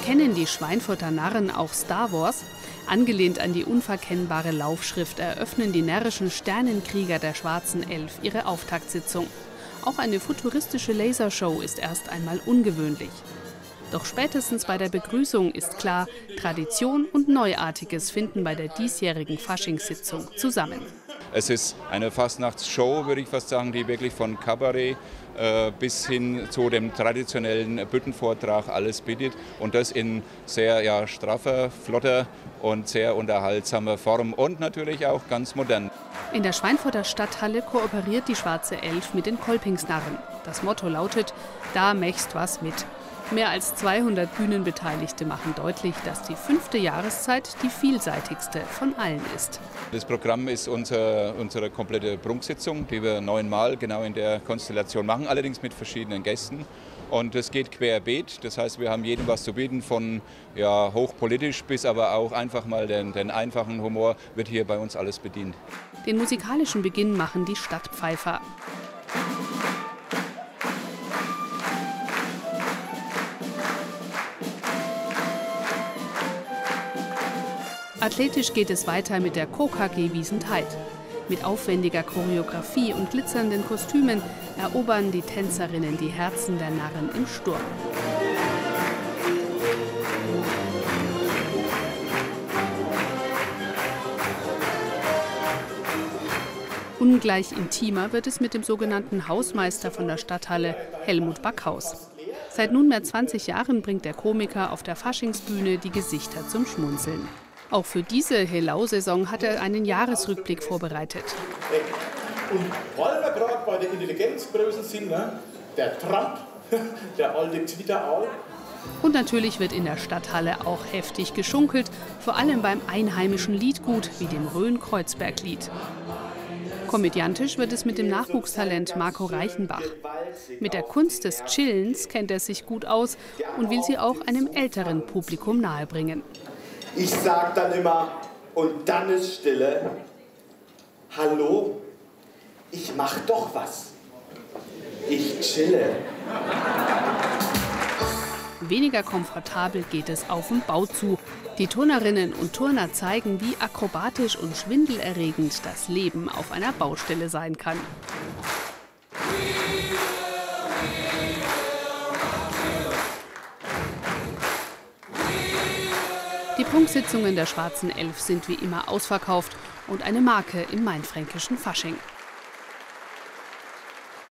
Kennen die Schweinfurter Narren auch Star Wars? Angelehnt an die unverkennbare Laufschrift eröffnen die närrischen Sternenkrieger der Schwarzen Elf ihre Auftaktsitzung. Auch eine futuristische Lasershow ist erst einmal ungewöhnlich. Doch spätestens bei der Begrüßung ist klar, Tradition und Neuartiges finden bei der diesjährigen Faschingssitzung zusammen. Es ist eine Fastnachtsshow, würde ich fast sagen, die wirklich von Kabarett bis hin zu dem traditionellen Büttenvortrag alles bietet. Und das in sehr straffer, flotter und sehr unterhaltsamer Form und natürlich auch ganz modern. In der Schweinfurter Stadthalle kooperiert die Schwarze Elf mit den Kolpingsnarren. Das Motto lautet: Da mächst was mit. Mehr als 200 Bühnenbeteiligte machen deutlich, dass die 5. Jahreszeit die vielseitigste von allen ist. Das Programm ist unsere komplette Prunksitzung, die wir 9-mal genau in der Konstellation machen, allerdings mit verschiedenen Gästen. Und es geht querbeet, das heißt, wir haben jedem was zu bieten, von hochpolitisch bis aber auch einfach mal den einfachen Humor, wird hier bei uns alles bedient. Den musikalischen Beginn machen die Stadtpfeifer. Athletisch geht es weiter mit der KKG Wiesentheid. Mit aufwendiger Choreografie und glitzernden Kostümen erobern die Tänzerinnen die Herzen der Narren im Sturm. Ungleich intimer wird es mit dem sogenannten Hausmeister von der Stadthalle, Helmut Backhaus. Seit nunmehr 20 Jahren bringt der Komiker auf der Faschingsbühne die Gesichter zum Schmunzeln. Auch für diese Helau-Saison hat er einen Jahresrückblick vorbereitet. Und weil wir gerade bei der Intelligenzgrößen sind, ne? Der Trump, der alte Twitter-Aal. Und natürlich wird in der Stadthalle auch heftig geschunkelt, vor allem beim einheimischen Liedgut wie dem Rhön-Kreuzberg-Lied. Komödiantisch wird es mit dem Nachwuchstalent Marco Reichenbach. Mit der Kunst des Chillens kennt er sich gut aus und will sie auch einem älteren Publikum nahebringen. Ich sag dann immer, und dann ist Stille: Hallo, ich mach doch was. Ich chille. Weniger komfortabel geht es auf dem Bau zu. Die Turnerinnen und Turner zeigen, wie akrobatisch und schwindelerregend das Leben auf einer Baustelle sein kann. Die Prunksitzungen der Schwarzen Elf sind wie immer ausverkauft und eine Marke im mainfränkischen Fasching.